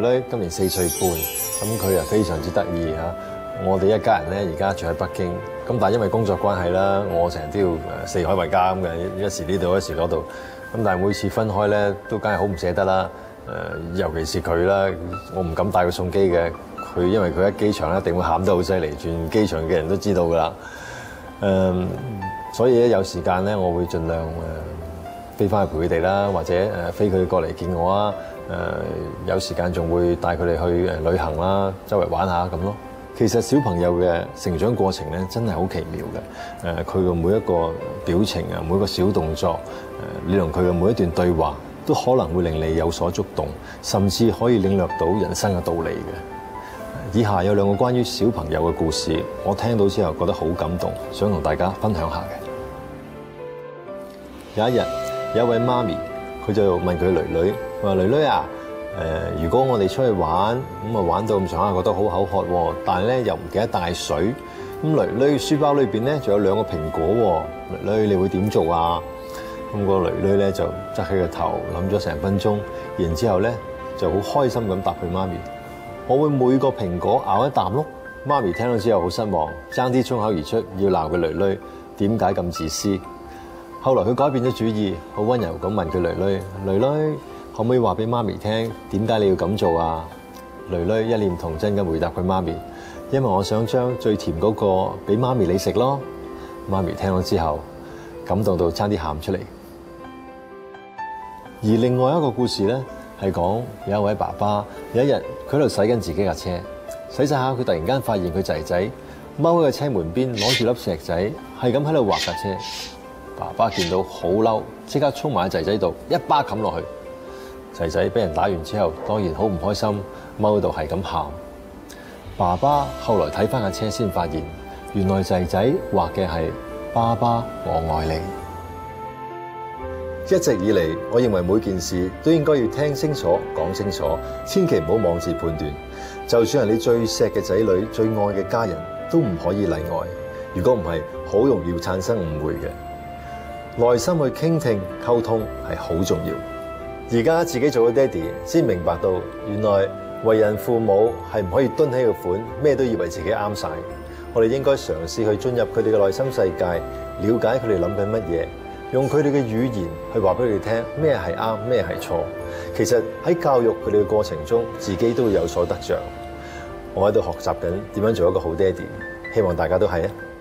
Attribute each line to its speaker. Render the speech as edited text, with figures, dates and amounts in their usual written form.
Speaker 1: 女今年4歲半，咁佢又非常之得意嚇。我哋一家人咧而家住喺北京，咁但係因為工作關係啦，我成日都要四海為家咁嘅，一時呢度一時嗰度。咁但係每次分開咧，都梗係好唔捨得啦。尤其是佢啦，我唔敢帶佢送機嘅。佢因為佢喺機場咧，一定會喊得好犀利，全機場嘅人都知道㗎啦。所以咧有時間咧，我會盡量飛翻去陪佢哋啦，或者飛佢哋過嚟見我啊。有時間仲會帶佢哋去旅行啦，周圍玩下咁咯。其實小朋友嘅成長過程咧，真係好奇妙嘅。佢嘅每一個表情啊，每一個小動作，你同佢嘅每一段對話，都可能會令你有所觸動，甚至可以領略到人生嘅道理嘅。以下有2個關於小朋友嘅故事，我聽到之後覺得好感動，想同大家分享下嘅。有一日，有一位媽咪，佢就問佢女女，佢話：女女啊，如果我哋出去玩，咁啊玩到咁上下，覺得好口渴喎，但係咧又唔記得帶水，咁女女書包裏邊咧仲有2個蘋果喎，女女你會點做啊？咁個女女咧就側起個頭諗咗成分鐘，然之後咧就好開心咁答佢媽咪：我會每個蘋果咬一啖咯。媽咪聽到之後好失望，爭啲衝口而出要鬧佢女女點解咁自私。後來佢改變咗主意，好溫柔咁問佢女女：女女可唔可以話俾媽咪聽點解你要咁做啊？女女一臉童真咁回答佢媽咪：因為我想將最甜嗰個俾媽咪你食咯。媽咪聽到之後感動到差啲喊出嚟。而另外一個故事咧，係講有一位爸爸，有一日佢喺度洗緊自己架車，洗洗下佢突然間發現佢仔仔踎喺個車門邊攞住粒石仔，係咁喺度畫架車。爸爸見到好嬲，即刻衝埋喺仔仔度一巴冚落去。仔仔俾人打完之後，當然好唔開心，踎喺度係咁喊。爸爸後來睇翻架車先發現，原來仔仔畫嘅係爸爸我愛你。一直以嚟，我認為每件事都應該要聽清楚、講清楚，千祈唔好妄自判斷。就算係你最錫嘅仔女、最愛嘅家人，都唔可以例外。如果唔係，好容易會產生誤會嘅。耐心去傾聽、溝通係好重要。而家自己做咗爹哋，先明白到原來為人父母係唔可以蹲起個款，咩都以為自己啱晒。我哋應該嘗試去進入佢哋嘅內心世界，了解佢哋諗緊乜嘢，用佢哋嘅語言去話俾佢哋聽咩係啱，咩係錯。其實喺教育佢哋嘅過程中，自己都會有所得着。我喺度學習緊點樣做一個好爹哋，希望大家都係啊！